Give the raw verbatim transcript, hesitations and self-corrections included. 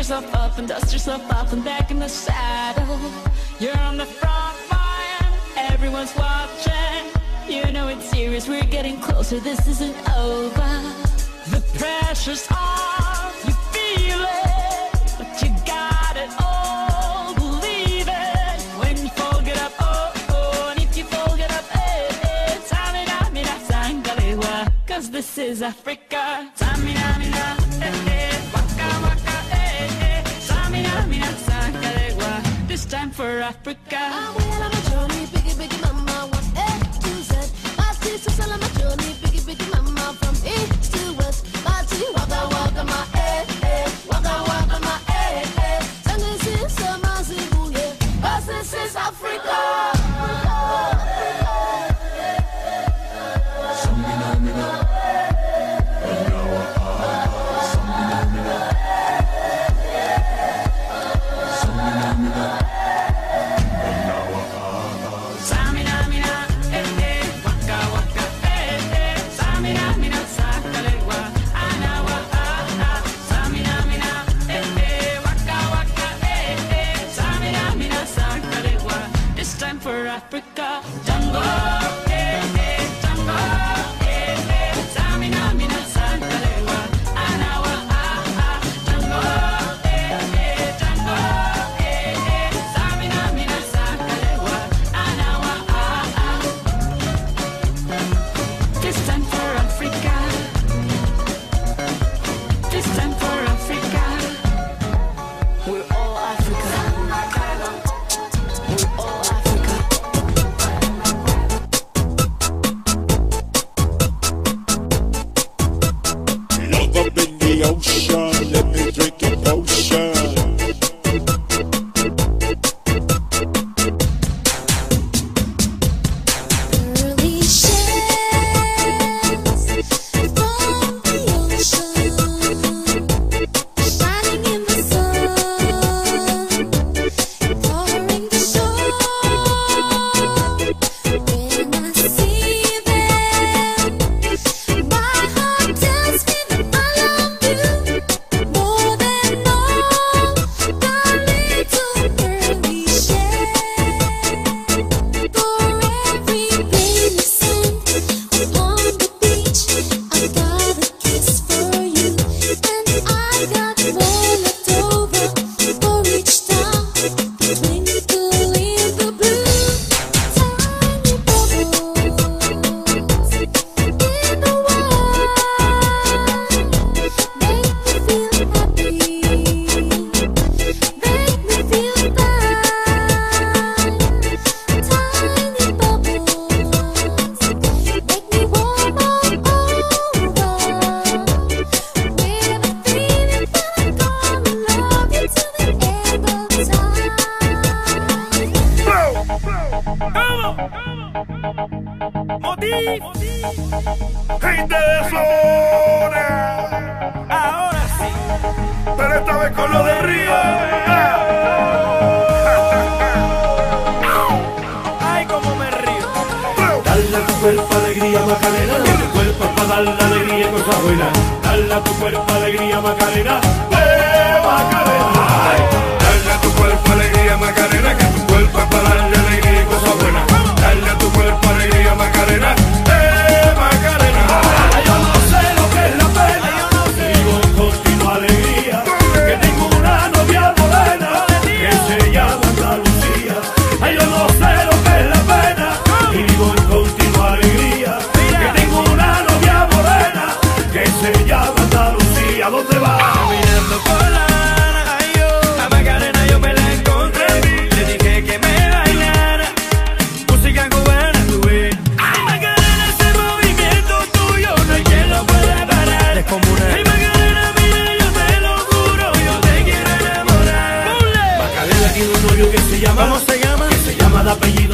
yourself up and dust yourself off and back in the saddle. You're on the front line, everyone's watching. You know it's serious, we're getting closer, this isn't over. The pressure's on, you feel it, but you got it all, believe it. When you fold it up, oh, oh, and if you fold it up, eh, eh, Tamina, mina, sangalewa, cause this is Africa. Tamina, mina, eh, eh, waka, waka, eh, eh, Tamina, mina, sangalewa, this time for Africa. I went on a journey, biggie, biggie, mama, one A to Z. My sister's on my journey, biggie, biggie, mama, from east to west. My G, waka, waka, my eh, eh, waka, waka, my eh, eh. Sangin' sister, my zibu, yeah, cause this is Africa. Samina, mina, Anawa, ah, Samina, mina, Samina, mina, Anawa, ah, Samina, mina, eh, eh, waka, waka, eh, eh, Samina, mina, sangalewa, Anawa, ah, ah, Samina, mina, eh, eh, waka, waka, eh, eh, Samina, mina, sangalewa, this time for Africa. Tango, eh, eh, tango, eh, eh, Samina, mina, sangalewa, Anawa, ah, ah, tango, eh, eh, tango, eh, eh, Samina, mina, sangalewa, Anawa, ah, ah. This time for Africa. This time for Africa. We're all Africa. We're all Africa. love up in the ocean, let me drink your potion. Early shades from the ocean, shining in the sun, covering the shore. When I see them, my heart tells me that I love you more than all. The little early shade for every baby sand upon the beach. I got a kiss for you, and I got more left over for each star. Twinkle in the blue, tiny bubbles in the water make me feel happy, make me feel fine. Tiny bubbles make me warm all over with a feeling that I'm gonna love you till the end of time. Gente de zona, Ahora sí. pero esta vez con lo de Río. Ay, cómo me río. Dale a tu cuerpo alegría, Macarena. Tu cuerpo es para darle alegría y cosas buenas. Dale a tu cuerpo alegría, Macarena. ¡Eh, Macarena! Dale a tu cuerpo alegría, Macarena. Que tu cuerpo es para darle alegría y cosas buenas. Dale a tu cuerpo alegría, Macarena. ¡Eh, Macarena! Ay, yo no sé lo que es la pena. Vivo en continua alegría. Que tengo una novia morena que se llama Andalucía. Ay, yo no sé lo que es la pena. Y vivo en continua alegría. Que tengo una novia morena que se llama Andalucía. ¿Dónde va? Caminando por la Habana, ay, yo, a Macarena yo me la encontré. Le dije que me bailara música cubana, tú ves. Ay, Macarena, ese movimiento tuyo no hay quien lo pueda parar. Es como una... Ay, Macarena, mira, yo te lo juro, yo te quiero enamorar. Macarena tiene un novio que se llama. ¿Cómo se llama? Que se llama de apellido